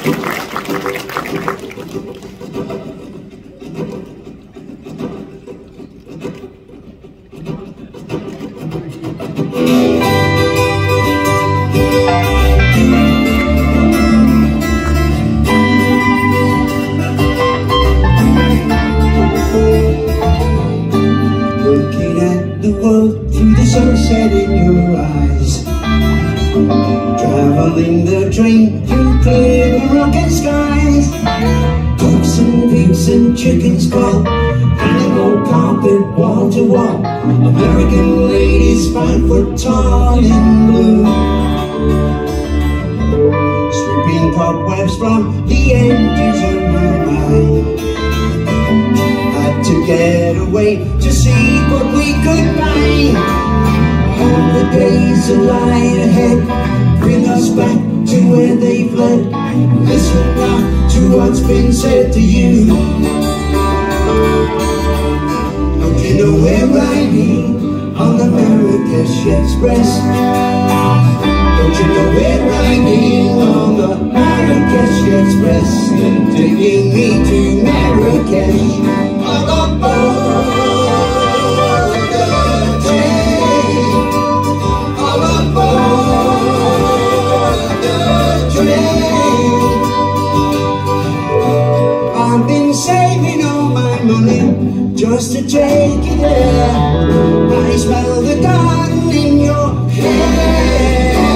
Looking at the world through the sunset in your eyes, traveling the train through clear Moroccan skies. Ducks and pigs and chickens call, animal carpet wall to wall. American ladies 5 foot tall in blue, sweeping cobwebs from the edges of my mind. Had to get away to see what we could find. All the days that lie ahead bring us back to where they fled. Listen now to what's been said to you. Don't you know we're riding on the Marrakesh Express? Don't you know we're riding on the Marrakesh Express? Taking me to Marrakesh. All aboard the train, all aboard the train. I've been saving all my money just to take you there. I smell the garden in your hair.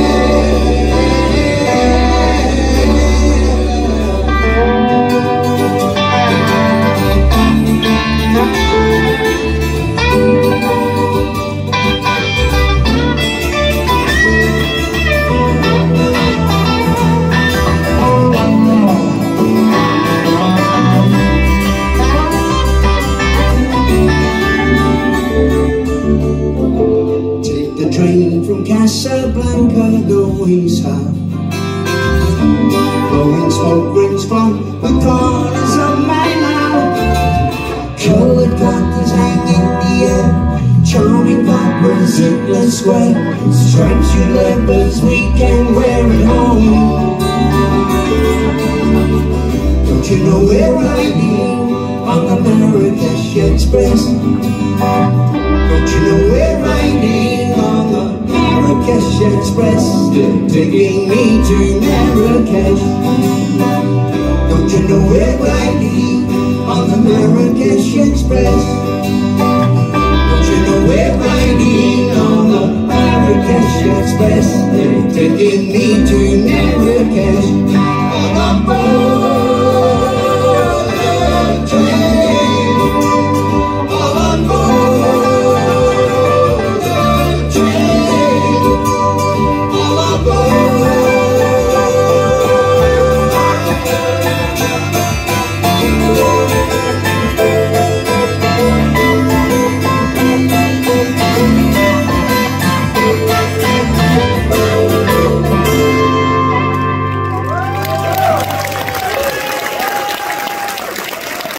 Train from Casablanca going south, blowing smoke rings from the corners of my mouth. Coloured curtains hang in the air, charming vipers in the square. Stripes you lepers we can wear at home. Don't you know we're riding on the Marrakesh Express? Don't you know we're riding on the Marrakesh Express? Taking me to Marrakesh. Don't you know we're riding on the Marrakesh Express? Don't you know we're riding on the Marrakesh Express? Taking me to